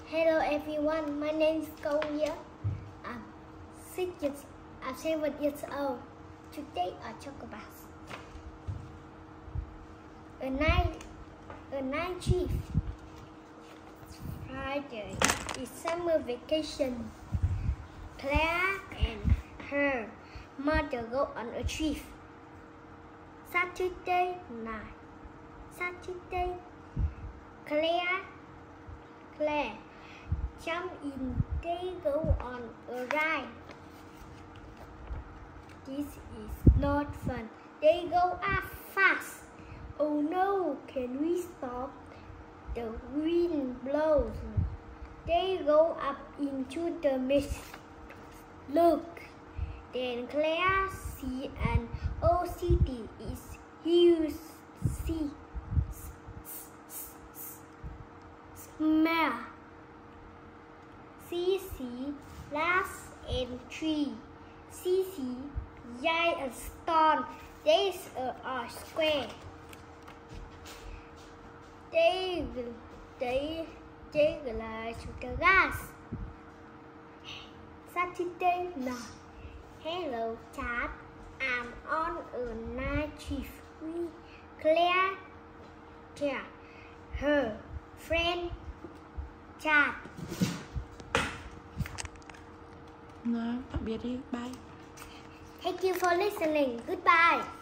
Hello everyone, my name is Kouya. I'm 7 years old. Today I talk about a night chief. Friday is summer vacation. Claire and her mother go on a trip. Saturday night. Claire jump in, they go on a ride. This is not fun. They go up fast. Oh no, can we stop? The wind blows. They go up into the mist. Look, then Claire sees an old city. It's huge. Smell. See glass and tree. See giant stone. There's a square. They glide to the grass. Saturday night. Hello, Chad. I'm on a night shift. Claire, her friend, Chad. Nói tạm biệt đi, bye. Thank you for listening. Goodbye.